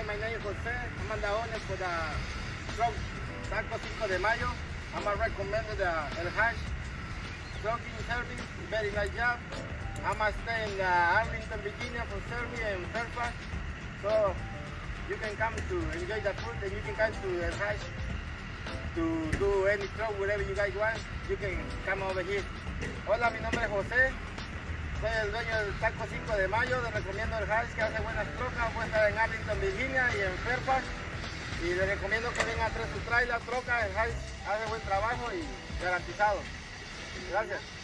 my name is Jose. I'm on the owner for the truck Taco 5 de Mayo. I'm a recommended El Hash trucking service. Very nice job. I'm a stay in Arlington, Virginia for service and Fairfax. So you can come to enjoy the food and you can come to El Hash to do any truck, whatever you guys want. You can come over here. Hola, mi nombre es José. Soy el dueño del Taco 5 de Mayo, le recomiendo el Hash que hace buenas trocas, puede estar en Arlington, Virginia y en Fairfax. Y le recomiendo que venga a traer su trailer, troca, el Hash hace buen trabajo y garantizado. Gracias.